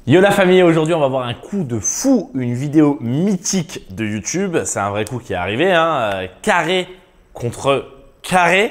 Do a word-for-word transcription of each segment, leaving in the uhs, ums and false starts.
Yo la famille, aujourd'hui on va voir un coup de fou, une vidéo mythique de YouTube. C'est un vrai coup qui est arrivé, hein. euh, carré contre carré.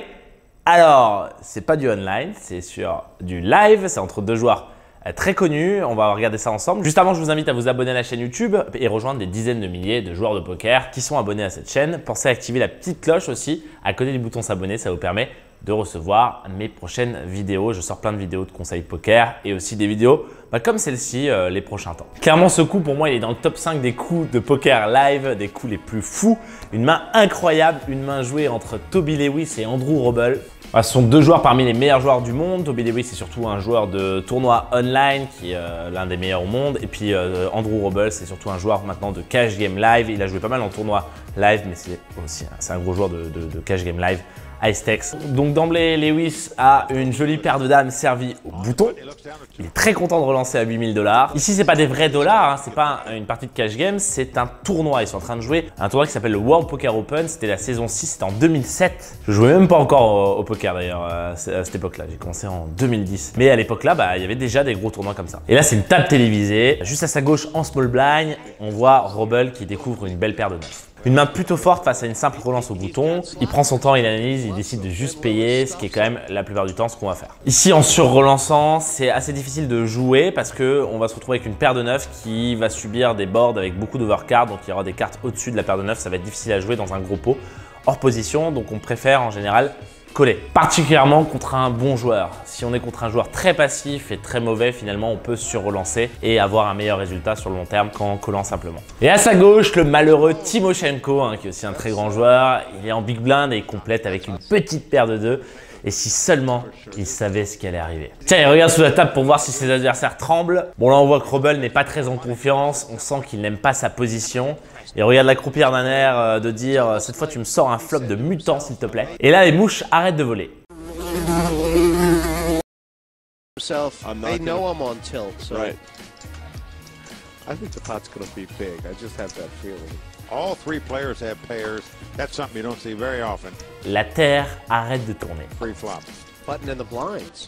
Alors, c'est pas du online, c'est sur du live, c'est entre deux joueurs très connus. On va regarder ça ensemble. Juste avant, je vous invite à vous abonner à la chaîne YouTube et rejoindre des dizaines de milliers de joueurs de poker qui sont abonnés à cette chaîne. Pensez à activer la petite cloche aussi à côté du bouton s'abonner, ça vous permet de recevoir mes prochaines vidéos. Je sors plein de vidéos de conseils poker et aussi des vidéos bah, comme celle-ci euh, les prochains temps. Clairement, ce coup, pour moi, il est dans le top cinq des coups de poker live, des coups les plus fous. Une main incroyable, une main jouée entre Toby Lewis et Andrew Roble. Ce sont deux joueurs parmi les meilleurs joueurs du monde. Toby Lewis c'est surtout un joueur de tournoi online qui est euh, l'un des meilleurs au monde. Et puis euh, Andrew Roble c'est surtout un joueur maintenant de cash game live. Il a joué pas mal en tournoi live, mais c'est aussi c'est un gros joueur de, de, de cash game live. High stakes. Donc d'emblée, Lewis a une jolie paire de dames servie au bouton. Il est très content de relancer à huit mille dollars. Ici, c'est pas des vrais dollars, hein. C'est pas une partie de cash game, c'est un tournoi. Ils sont en train de jouer un tournoi qui s'appelle le World Poker Open. C'était la saison six, c'était en deux mille sept. Je jouais même pas encore au, au poker d'ailleurs à cette époque-là. J'ai commencé en deux mille dix. Mais à l'époque-là, bah, il y avait déjà des gros tournois comme ça. Et là, c'est une table télévisée. Juste à sa gauche, en small blind, on voit Roble qui découvre une belle paire de neuf. Une main plutôt forte face à une simple relance au bouton. Il prend son temps, il analyse, il décide de juste payer, ce qui est quand même la plupart du temps ce qu'on va faire. Ici, en sur-relançant, c'est assez difficile de jouer parce qu'on va se retrouver avec une paire de neuf qui va subir des boards avec beaucoup d'overcards. Donc, il y aura des cartes au-dessus de la paire de neuf. Ça va être difficile à jouer dans un gros pot hors position. Donc, on préfère en général coller. Particulièrement contre un bon joueur. Si on est contre un joueur très passif et très mauvais, finalement, on peut sur-relancer et avoir un meilleur résultat sur le long terme qu'en collant simplement. Et à sa gauche, le malheureux Timoshenko, hein, qui est aussi un très grand joueur. Il est en big blind et il complète avec une petite paire de deux. Et si seulement il savait ce qui allait arriver. Tiens, il regarde sous la table pour voir si ses adversaires tremblent. Bon, là, on voit que Roble n'est pas très en confiance. On sent qu'il n'aime pas sa position. Il regarde l'accroupir d'un air euh, de dire euh, « Cette fois, tu me sors un flop de mutant, s'il te plaît. » Et là, les mouches arrêtent de voler. They know I'm on tilt, so right. I think the pot's going to be big. I just have that feeling. All three players have pairs. That's something you don't see very often. La terre arrête de tourner. Free flop. Button in the blinds.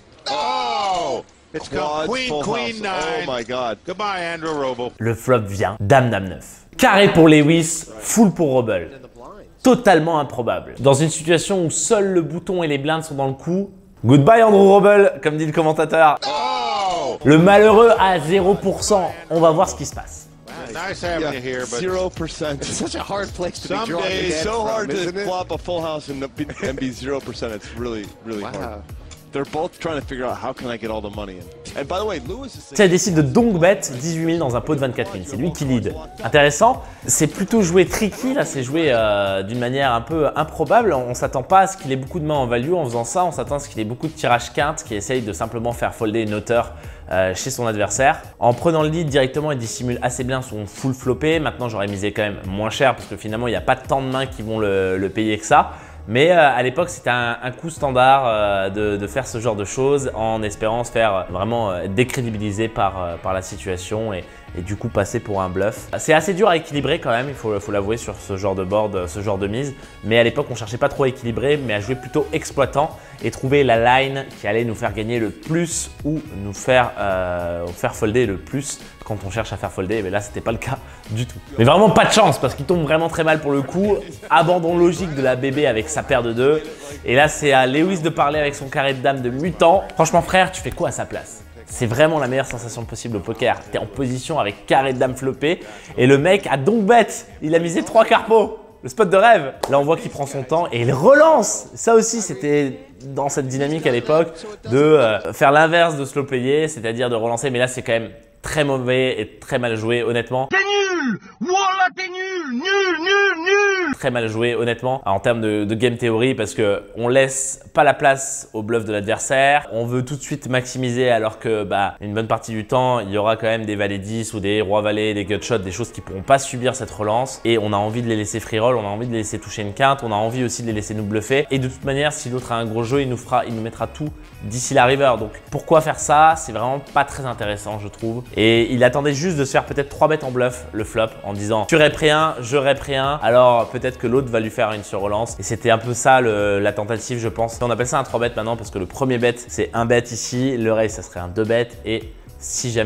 Oh! It's come queen, queen, nine. Oh my God. Goodbye, Andrew Roble. Le flop vient. Dame, dame neuf. Carré pour Lewis, full pour Roble. Totalement improbable. Dans une situation où seul le bouton et les blindes sont dans le coup. Goodbye Andrew Roble, comme dit le commentateur. Oh! Le malheureux à zéro pour cent. On va voir ce qui se passe. Nice having Yeah, you here, but zero percent. It's such a hard place to Some be drawing days the it's head so from, hard isn't to it? flop a full house and be, and be zero percent. It's really, really Wow. hard. They're both trying to figure out how can I get all the money in. And by the way, Lewis is saying... Ça décide de donc bet dix-huit mille dans un pot de vingt-quatre mille. C'est lui qui lead. Intéressant. C'est plutôt joué tricky. Là, c'est joué euh, d'une manière un peu improbable. On ne s'attend pas à ce qu'il ait beaucoup de mains en value en faisant ça. On s'attend à ce qu'il ait beaucoup de tirages quintes qui essayent de simplement faire folder une hauteur euh, chez son adversaire. En prenant le lead directement, il dissimule assez bien son full floppé. Maintenant, j'aurais misé quand même moins cher parce que finalement, il n'y a pas tant de mains qui vont le, le payer que ça. Mais euh, à l'époque, c'était un, un coup standard euh, de, de faire ce genre de choses en espérant se faire euh, vraiment euh, décrédibiliser par, euh, par la situation et, et du coup passer pour un bluff. C'est assez dur à équilibrer quand même, il faut, faut l'avouer sur ce genre de board, ce genre de mise. Mais à l'époque, on cherchait pas trop à équilibrer, mais à jouer plutôt exploitant et trouver la line qui allait nous faire gagner le plus ou nous faire, euh, faire folder le plus quand on cherche à faire folder. Mais là, c'était pas le cas du tout. Mais vraiment pas de chance parce qu'il tombe vraiment très mal pour le coup. Abandon logique de la bébé avec sa paire de deux. Et là, c'est à Lewis de parler avec son carré de dame de mutant. Franchement, frère, tu fais quoi à sa place? C'est vraiment la meilleure sensation possible au poker. Tu es en position avec carré de dame floppé et le mec a donc bet. Il a misé trois carpos. Le spot de rêve. Là, on voit qu'il prend son temps et il relance. Ça aussi, c'était dans cette dynamique à l'époque de euh, faire l'inverse de slow player, c'est-à-dire de relancer. Mais là, c'est quand même très mauvais et très mal joué, honnêtement. T'es nul! Voilà, t'es nul! Nul, nul, nul! Très mal joué, honnêtement, en termes de, de game theory, parce qu'on laisse pas la place au bluff de l'adversaire. On veut tout de suite maximiser, alors que bah, une bonne partie du temps, il y aura quand même des valets dix ou des rois valets, des gutshots, des choses qui pourront pas subir cette relance. Et on a envie de les laisser free roll, on a envie de les laisser toucher une quinte, on a envie aussi de les laisser nous bluffer. Et de toute manière, si l'autre a un gros jeu, il nous, fera, il nous mettra tout d'ici la river. Donc pourquoi faire ça? C'est vraiment pas très intéressant, je trouve. Et il attendait juste de se faire peut-être trois bêtes en bluff, le flop, en disant tu rep rien, je rep rien. Alors peut-être que l'autre va lui faire une surrelance. Et c'était un peu ça le, la tentative, je pense. On appelle ça un trois bet maintenant parce que le premier bet, c'est un bet ici. Le raise, ça serait un deux bet. Et si jamais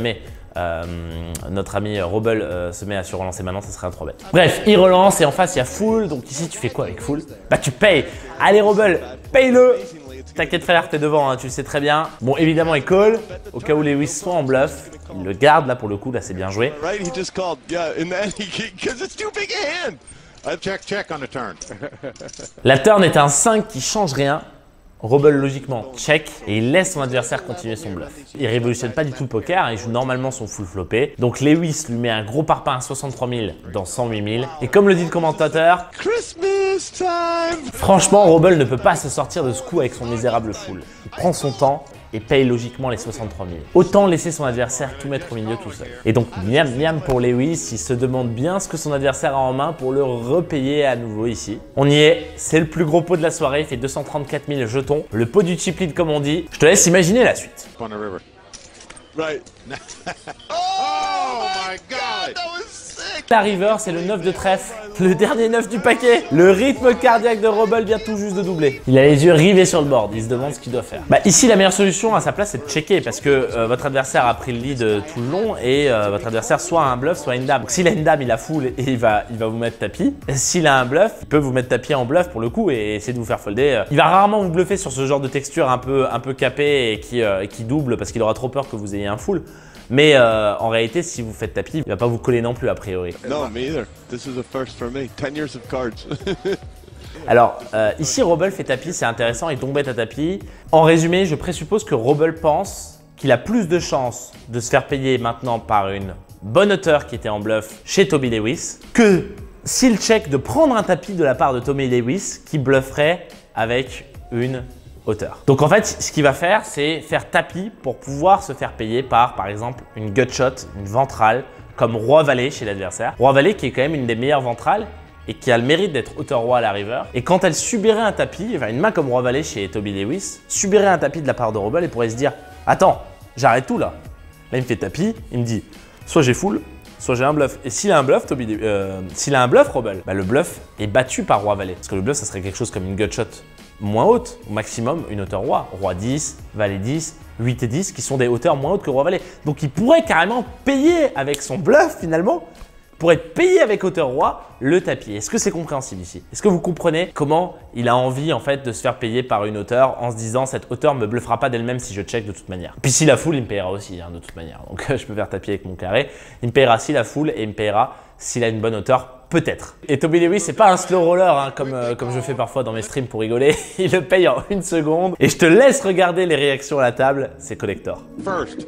euh, notre ami Robel euh, se met à surrelancer maintenant, ça serait un trois bet. Bref, il relance et en face il y a full, donc ici tu fais quoi avec full? Bah tu payes. Allez Robel, paye-le. T'inquiète frère, t'es devant, hein, tu le sais très bien. Bon évidemment il call, au cas où Lewis soit en bluff, il le garde là pour le coup, là c'est bien joué. Check, check on the turn. La turn est un cinq qui change rien. Robel logiquement check et il laisse son adversaire continuer son bluff. Il révolutionne pas du tout le poker, hein, il joue normalement son full floppé. Donc Lewis lui met un gros parpaing à soixante-trois mille dans cent huit mille. Et comme le dit le commentateur, Christmas time. Franchement Robel ne peut pas se sortir de ce coup avec son misérable full. Il prend son temps et paye logiquement les soixante-trois mille. Autant laisser son adversaire tout mettre au milieu tout seul. Et donc miam miam pour Lewis, il se demande bien ce que son adversaire a en main pour le repayer à nouveau ici. On y est, c'est le plus gros pot de la soirée, il fait deux cent trente-quatre mille jetons. Le pot du chip lead comme on dit. Je te laisse imaginer la suite. On the river. Right. Oh my God! That was sick. La river, c'est le neuf de trèfle, le dernier neuf du paquet. Le rythme cardiaque de Robel vient tout juste de doubler. Il a les yeux rivés sur le board, il se demande ce qu'il doit faire. Bah ici, la meilleure solution à sa place, c'est de checker parce que euh, votre adversaire a pris le lead euh, tout le long et euh, votre adversaire soit a un bluff, soit a une dame. Donc s'il a une dame, il a full et il va, il va vous mettre tapis. S'il a un bluff, il peut vous mettre tapis en bluff pour le coup et essayer de vous faire folder. Il va rarement vous bluffer sur ce genre de texture un peu, un peu capé et qui, euh, qui double parce qu'il aura trop peur que vous ayez un full. Mais euh, en réalité, si vous faites tapis, il va pas vous coller non plus a priori. No, me either. This is a first for me. Ten years of cards. Alors, euh, ici, Robel fait tapis, c'est intéressant, il tombe bête à tapis. En résumé, je présuppose que Robel pense qu'il a plus de chances de se faire payer maintenant par une bonne hauteur qui était en bluff chez Tommy Lewis que s'il check de prendre un tapis de la part de Tommy Lewis qui blufferait avec une hauteur. Donc en fait, ce qu'il va faire, c'est faire tapis pour pouvoir se faire payer par, par exemple, une gut shot, une ventrale, comme Roi-Valet chez l'adversaire. Roi-Valet qui est quand même une des meilleures ventrales et qui a le mérite d'être hauteur-roi à la river. Et quand elle subirait un tapis, enfin une main comme Roi-Valet chez Tommy Lewis, subirait un tapis de la part de Robel et pourrait se dire « Attends, j'arrête tout là ». Là, il me fait tapis, il me dit « Soit j'ai full, soit j'ai un bluff ». Et s'il a un bluff, Tommy, euh, s'il a un bluff, Robel, bah, le bluff est battu par Roi-Valet. Parce que le bluff, ça serait quelque chose comme une gut shot moins haute, au maximum une hauteur roi. Roi dix, Valet dix, huit et dix qui sont des hauteurs moins hautes que Roi Valet. Donc il pourrait carrément payer avec son bluff finalement, pourrait payer avec hauteur roi le tapis. Est-ce que c'est compréhensible ici? Est-ce que vous comprenez comment il a envie en fait de se faire payer par une hauteur en se disant cette hauteur me bluffera pas d'elle-même si je check de toute manière. Puis si la full, il me payera aussi hein, de toute manière. Donc je peux faire tapis avec mon carré. Il me payera si la full et il me payera s'il a une bonne hauteur. Peut-être. Et Tommy Lewis, c'est pas un slow roller hein, comme, euh, comme je fais parfois dans mes streams pour rigoler. Il le paye en une seconde. Et je te laisse regarder les réactions à la table. C'est collector. First.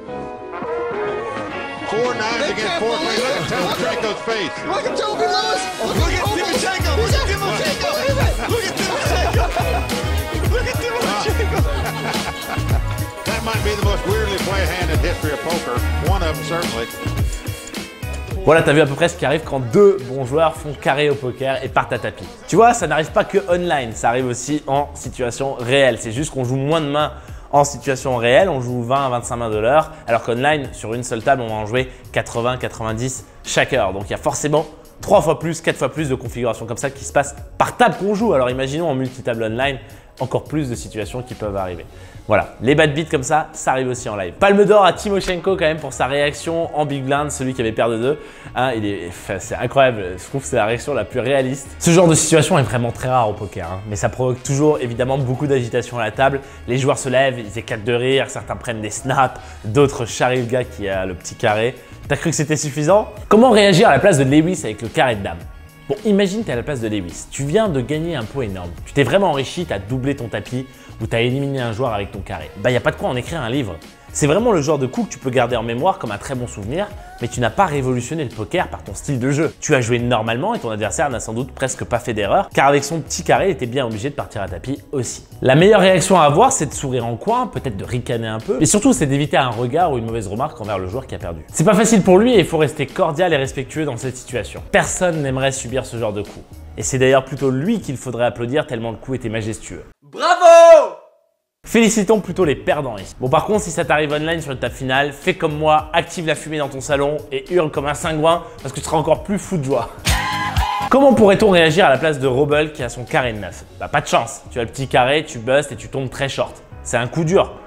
Four nines against four three. Look at Timochenko's face. Look at Toby Lewis. Look at Timochenko. Look at Timochenko. Look at Timochenko. Look at Timochenko. That might be the most weirdly played hand in history of poker. One of them certainly. Voilà, t'as vu à peu près ce qui arrive quand deux bons joueurs font carré au poker et partent à tapis. Tu vois, ça n'arrive pas que online, ça arrive aussi en situation réelle. C'est juste qu'on joue moins de mains en situation réelle, on joue vingt à vingt-cinq mains de l'heure, alors qu'online, sur une seule table, on va en jouer quatre-vingts à quatre-vingt-dix chaque heure. Donc il y a forcément trois fois plus, quatre fois plus de configurations comme ça qui se passent par table qu'on joue. Alors imaginons en multitable online, encore plus de situations qui peuvent arriver. Voilà, les bad beats comme ça, ça arrive aussi en live. Palme d'or à Timochenko quand même pour sa réaction en big blind, celui qui avait paire de deux. Hein, il est, enfin, c'est incroyable, je trouve que c'est la réaction la plus réaliste. Ce genre de situation est vraiment très rare au poker, hein, mais ça provoque toujours évidemment beaucoup d'agitation à la table. Les joueurs se lèvent, ils éclatent de rire, certains prennent des snaps, d'autres charrient le gars qui a le petit carré. T'as cru que c'était suffisant? Comment réagir à la place de Lewis avec le carré de dame? Bon, imagine t'es à la place de Lewis, tu viens de gagner un pot énorme, tu t'es vraiment enrichi, t'as doublé ton tapis ou t'as éliminé un joueur avec ton carré. Bah y a pas de quoi en écrire un livre. C'est vraiment le genre de coup que tu peux garder en mémoire comme un très bon souvenir, mais tu n'as pas révolutionné le poker par ton style de jeu. Tu as joué normalement et ton adversaire n'a sans doute presque pas fait d'erreur, car avec son petit carré, il était bien obligé de partir à tapis aussi. La meilleure réaction à avoir, c'est de sourire en coin, peut-être de ricaner un peu, mais surtout c'est d'éviter un regard ou une mauvaise remarque envers le joueur qui a perdu. C'est pas facile pour lui et il faut rester cordial et respectueux dans cette situation. Personne n'aimerait subir ce genre de coup. Et c'est d'ailleurs plutôt lui qu'il faudrait applaudir tellement le coup était majestueux. Bravo! Félicitons plutôt les perdants ici. Bon par contre, si ça t'arrive online sur une table finale, fais comme moi, active la fumée dans ton salon et hurle comme un cingouin parce que tu seras encore plus fou de joie. Comment pourrait-on réagir à la place de Robel qui a son carré de neuf? Bah pas de chance, tu as le petit carré, tu bustes et tu tombes très short. C'est un coup dur.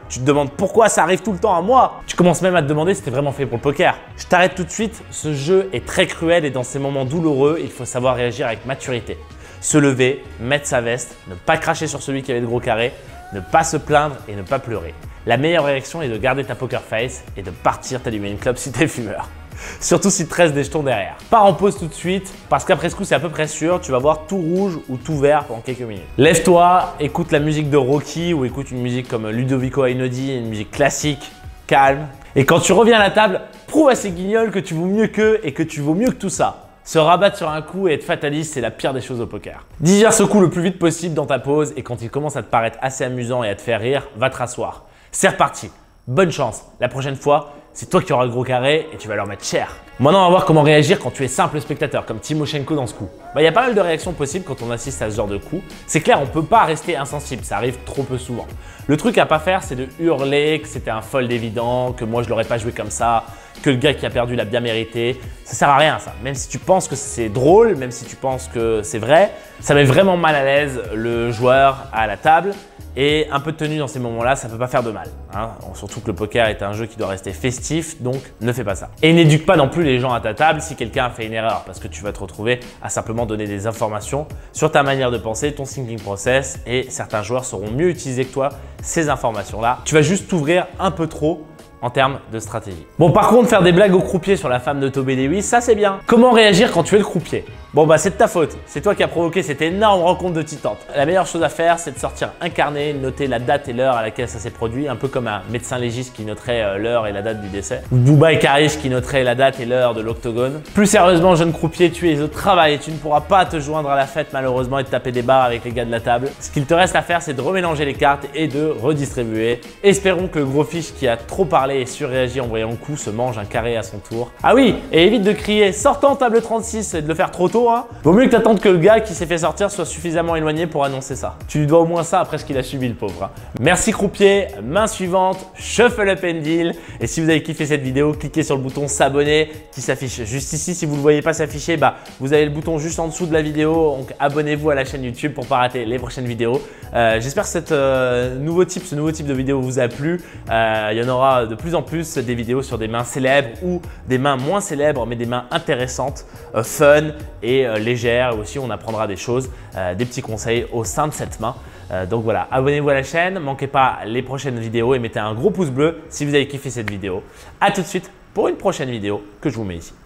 Tu te demandes pourquoi ça arrive tout le temps à moi. Tu commences même à te demander si c'était vraiment fait pour le poker. Je t'arrête tout de suite, ce jeu est très cruel et dans ces moments douloureux, il faut savoir réagir avec maturité. Se lever, mettre sa veste, ne pas cracher sur celui qui avait de gros carrés, ne pas se plaindre et ne pas pleurer. La meilleure réaction est de garder ta poker face et de partir t'allumer une clope si t'es fumeur. Surtout si te reste des jetons derrière. Pars en pause tout de suite parce qu'après ce coup c'est à peu près sûr, tu vas voir tout rouge ou tout vert pendant quelques minutes. Lève-toi, écoute la musique de Rocky ou écoute une musique comme Ludovico Einaudi, une musique classique, calme. Et quand tu reviens à la table, prouve à ces guignols que tu vaux mieux qu'eux et que tu vaux mieux que tout ça. Se rabattre sur un coup et être fataliste, c'est la pire des choses au poker. Digère ce coup le plus vite possible dans ta pause et quand il commence à te paraître assez amusant et à te faire rire, va te rasseoir. C'est reparti. Bonne chance. La prochaine fois, c'est toi qui auras le gros carré et tu vas leur mettre cher. Maintenant, on va voir comment réagir quand tu es simple spectateur, comme Timoshenko dans ce coup. Bah, y a pas mal de réactions possibles quand on assiste à ce genre de coup. C'est clair, on peut pas rester insensible, ça arrive trop peu souvent. Le truc à pas faire, c'est de hurler que c'était un fold évident, que moi je l'aurais pas joué comme ça, que le gars qui a perdu l'a bien mérité. Ça sert à rien ça. Même si tu penses que c'est drôle, même si tu penses que c'est vrai, ça met vraiment mal à l'aise le joueur à la table. Et un peu de tenue dans ces moments-là, ça peut pas faire de mal. Hein. Surtout que le poker est un jeu qui doit rester festif, donc ne fais pas ça. Et n'éduque pas non plus les gens à ta table si quelqu'un a fait une erreur, parce que tu vas te retrouver à simplement donner des informations sur ta manière de penser, ton thinking process, et certains joueurs sauront mieux utiliser que toi ces informations-là. Tu vas juste t'ouvrir un peu trop en termes de stratégie. Bon, par contre, faire des blagues au croupier sur la femme de Tobé Lewis, ça c'est bien. Comment réagir quand tu es le croupier? Bon bah c'est de ta faute, c'est toi qui as provoqué cette énorme rencontre de titans. La meilleure chose à faire, c'est de sortir un carnet, noter la date et l'heure à laquelle ça s'est produit, un peu comme un médecin légiste qui noterait l'heure et la date du décès. Booba et Karis qui noteraient la date et l'heure de l'octogone. Plus sérieusement, jeune croupier, tu es au travail et tu ne pourras pas te joindre à la fête malheureusement et te taper des barres avec les gars de la table. Ce qu'il te reste à faire, c'est de remélanger les cartes et de redistribuer. Espérons que le gros fiche qui a trop parlé et surréagi en voyant le coup se mange un carré à son tour. Ah oui, et évite de crier sortant table trente-six et de le faire trop tôt. Hein. Vaut mieux que t'attendes que le gars qui s'est fait sortir soit suffisamment éloigné pour annoncer ça. Tu lui dois au moins ça après ce qu'il a subi le pauvre. Hein. Merci croupier, main suivante, shuffle up and deal. Et si vous avez kiffé cette vidéo, cliquez sur le bouton s'abonner qui s'affiche juste ici. Si vous ne le voyez pas s'afficher, bah, vous avez le bouton juste en dessous de la vidéo. Donc abonnez-vous à la chaîne YouTube pour ne pas rater les prochaines vidéos. Euh, J'espère que cette, euh, nouveau type, ce nouveau type de vidéo vous a plu. Euh, il y en aura de plus en plus des vidéos sur des mains célèbres ou des mains moins célèbres mais des mains intéressantes, euh, fun et euh, légères. Aussi, on apprendra des choses, euh, des petits conseils au sein de cette main. Euh, donc voilà, abonnez-vous à la chaîne, manquez pas les prochaines vidéos et mettez un gros pouce bleu si vous avez kiffé cette vidéo. A tout de suite pour une prochaine vidéo que je vous mets ici.